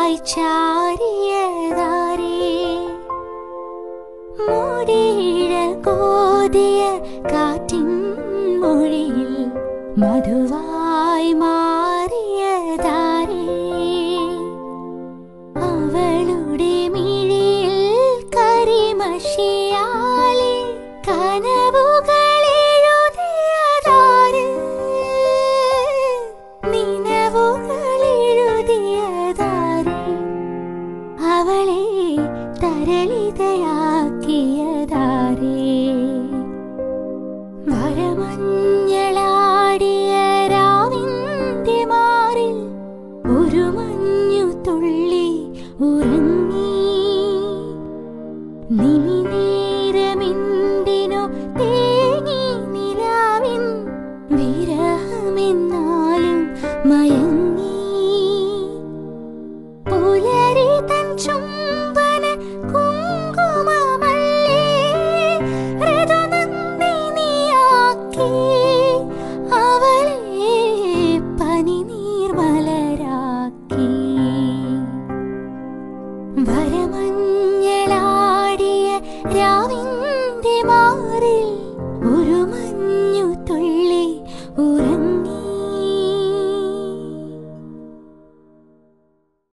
ചാരിയതാരേ മൂടിയിഴ കോതിയ കാറ്റിൻ മൊഴിയിൽ മധുവായി മാറിയതാരേ അവളുടെ മിഴിയിൽ കരിമഷിയാലെ കനവുകളെഴുതിയതാര് നിനവുകളെഴുതിയതാര് അവളെ തരളിതയാക്കിയതാരേ വരമഞ്ഞളാടിയ രാവിന്റെ മാറിൽ ഒരു മഞ്ഞു തുള്ളി ഉറങ്ങി നിമിനേരമെന്തിനോ തേങ്ങി നിലാവിൻ വിരഹമെന്നാലും മയങ്ങി പുലരി തൻ ചും